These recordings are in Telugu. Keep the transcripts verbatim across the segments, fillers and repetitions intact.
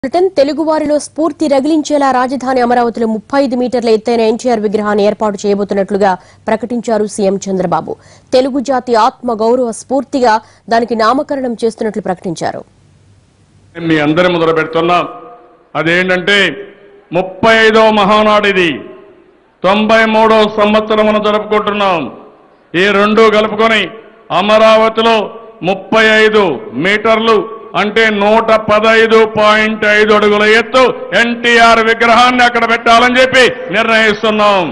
తెలుగువారిలో స్ఫూర్తి రగిలించేలా రాజధాని అమరావతిలో ముప్పై ఐదు మీటర్ల ఎత్తైన ఎన్టీఆర్ విగ్రహాన్ని ఏర్పాటు చేయబోతున్నట్లుగా ప్రకటించారు సీఎం చంద్రబాబు. తెలుగు జాతి ఆత్మ గౌరవ స్ఫూర్తిగా దానికి నామకరణం చేస్తున్నట్లు ప్రకటించారు. మీ అందరి మొదలు పెడుతున్నాం. అదేంటంటే ముప్పై ఐదవ మహానాడు ఇది. తొంభై మూడవ సంవత్సరం మనం జరుపుకుంటున్నాం. ఈ రెండు కలుపుకొని అమరావతిలో ముప్పై ఐదు మీటర్లు అంటే నూట పదైదు పాయింట్ ఐదు అడుగుల ఎత్తు ఎన్టీఆర్ విగ్రహాన్ని అక్కడ పెట్టాలని చెప్పి నిర్ణయిస్తున్నాం.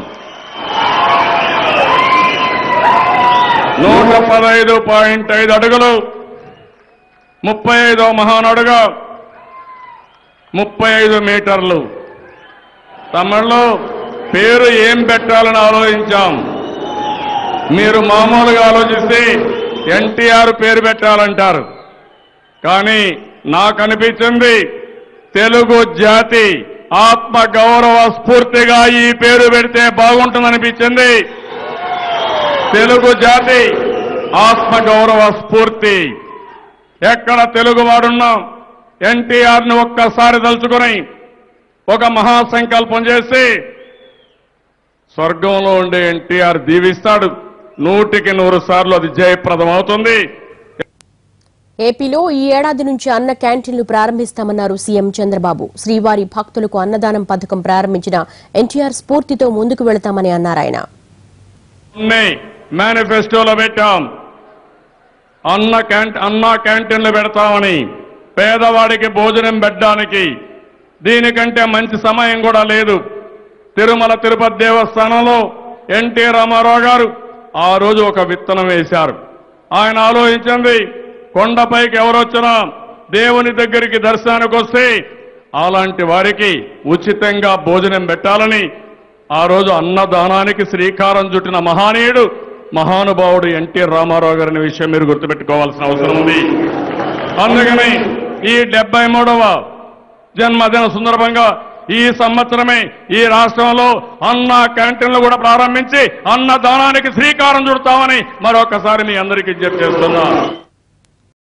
నూట పదైదు పాయింట్ ఐదు అడుగులు ముప్పై ఐదో మహానాడుగా ముప్పై ఐదు మీటర్లు. తమిళలో పేరు ఏం పెట్టాలని ఆలోచించాం. మీరు మామూలుగా ఆలోచిస్తే ఎన్టీఆర్ పేరు పెట్టాలంటారు. కానీ నాకు అనిపించింది తెలుగు జాతి ఆత్మ గౌరవ స్ఫూర్తిగా ఈ పేరు పెడితే బాగుంటుందనిపించింది. తెలుగు జాతి ఆత్మ గౌరవ స్ఫూర్తి. ఎక్కడ తెలుగు వాడున్నా ఎన్టీఆర్ని ఒక్కసారి తలుచుకుని ఒక మహాసంకల్పం చేసి స్వర్గంలో ఉండే ఎన్టీఆర్ దీవిస్తాడు. నూటికి నూరు సార్లు అది జయప్రదం అవుతుంది. ఏపీలో ఈ ఏడాది నుంచి అన్న క్యాంటీన్లు ప్రారంభిస్తామన్నారు సీఎం చంద్రబాబు. శ్రీవారి భక్తులకు అన్నదానం పథకం ప్రారంభించిన ఎన్టీఆర్ స్ఫూర్తితో ముందుకు వెళతామని అన్నారు ఆయన. మేనిఫెస్టోలో పెట్టాం అన్న క్యాంటీన్ అన్న క్యాంటీన్లు పెడతామని, పేదవాడికి భోజనం పెట్టడానికి. దీనికంటే మంచి సమయం కూడా లేదు. తిరుమల తిరుపతి దేవస్థానంలో ఎన్టీ రామారావు గారు ఆ రోజు ఒక విత్తనం వేశారు. ఆయన ఆలోచించింది కొండపైకి ఎవరొచ్చినా దేవుని దగ్గరికి దర్శనానికి వస్తే అలాంటి వారికి ఉచితంగా భోజనం పెట్టాలని ఆ రోజు అన్నదానానికి శ్రీకారం చుట్టిన మహానీయుడు మహానుభావుడు ఎన్టీ రామారావు గారి విషయం మీరు గుర్తుపెట్టుకోవాల్సిన అవసరం ఉంది. అందుకని ఈ డెబ్బై మూడవ జన్మదిన సందర్భంగా ఈ సంవత్సరమే ఈ రాష్ట్రంలో అన్న క్యాంటీన్లు కూడా ప్రారంభించి అన్నదానానికి శ్రీకారం చుడతామని మరొకసారి మీ అందరికీ విజ్ఞప్తి చేస్తున్నా.